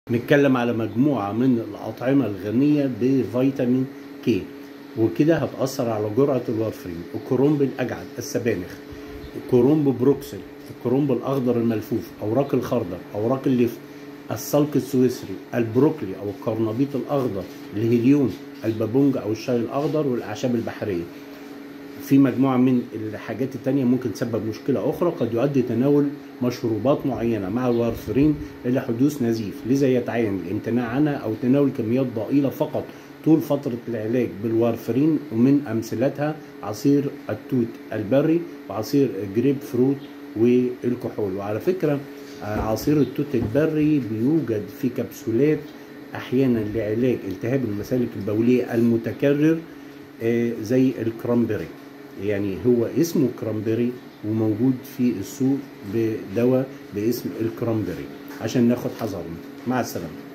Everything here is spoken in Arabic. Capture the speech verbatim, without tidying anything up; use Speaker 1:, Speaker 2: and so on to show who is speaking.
Speaker 1: نتكلم على مجموعة من الأطعمة الغنية بفيتامين كي، وكده هتأثر على جرعة الوارفرين. الكرنب الأجعد، السبانخ، كرنب بروكسل، الكرنب الأخضر الملفوف، أوراق الخردل، أوراق الليف، السلق السويسري، البروكلي أو القرنبيط الأخضر، الهيليون، البابونج أو الشاي الأخضر، والأعشاب البحرية. في مجموعة من الحاجات التانية ممكن تسبب مشكلة أخرى، قد يؤدي تناول مشروبات معينة مع الوارفرين إلى حدوث نزيف، لذا يتعين الامتناع عنها أو تناول كميات ضئيلة فقط طول فترة العلاج بالوارفرين. ومن أمثلتها عصير التوت البري وعصير الجريب فروت والكحول. وعلى فكرة عصير التوت البري بيوجد في كبسولات أحيانا لعلاج التهاب المسالك البولية المتكرر زي الكرامبري، يعني هو اسمه كرامبري وموجود في السوق بدواء باسم الكرامبري، عشان ناخد حذرنا. مع السلامة.